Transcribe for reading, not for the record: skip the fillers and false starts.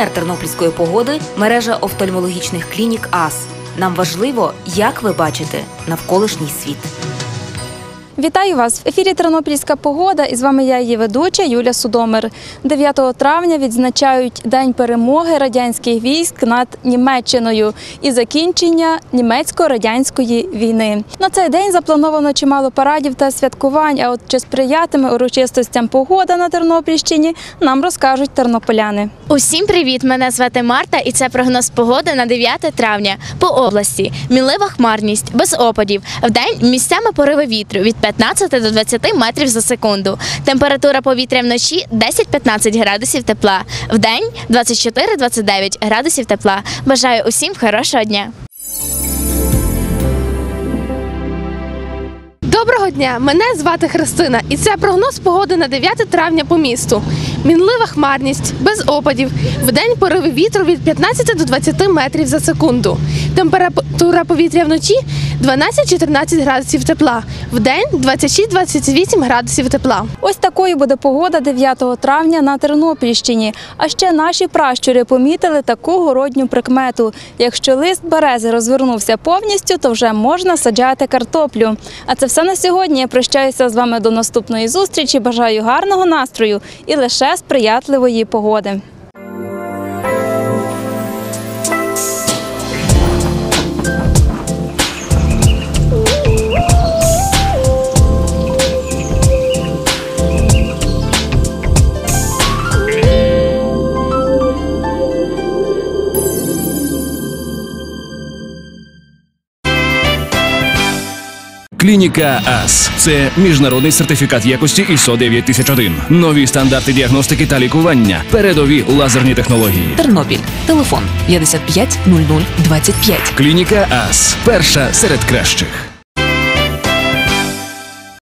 Партнер тернопільської погоди – мережа офтальмологічних клінік АС. Нам важливо, як ви бачите навколишній світ. Вітаю вас! В ефірі «Тернопільська погода» і з вами я, її ведуча Юлія Судомир. 9 травня відзначають День перемоги радянських військ над Німеччиною і закінчення німецько-радянської війни. На цей день заплановано чимало парадів та святкувань, а от чи сприятиме урочистостям погода на Тернопільщині, нам розкажуть тернополяни. Усім привіт! Мене звати Марта і це прогноз погоди на 9 травня. По області мінлива хмарність, без опадів. Вдень місцями пориви вітру від 15 до 20 метрів за секунду. Температура повітря вночі 10-15 градусів тепла. Вдень 24-29 градусів тепла. Бажаю усім хорошого дня! Доброго дня! Мене звати Христина і це прогноз погоди на 9 травня по місту. Мінлива хмарність, без опадів. Вдень пориви вітру від 15 до 20 метрів за секунду. Температура повітря вночі 12-14 градусів тепла. Вдень 26-28 градусів тепла. Ось такою буде погода 9 травня на Тернопільщині. А ще наші пращури помітили таку городню прикмету. Якщо лист берези розвернувся повністю, то вже можна саджати картоплю. А це все на сьогодні. Я прощаюся з вами до наступної зустрічі. Бажаю гарного настрою і лише сприятливої погоди. Клініка АС – це міжнародний сертифікат якості ISO 9001. Нові стандарти діагностики та лікування. Передові лазерні технології. Тернопіль. Телефон 55 00 25. Клініка АС – перша серед кращих.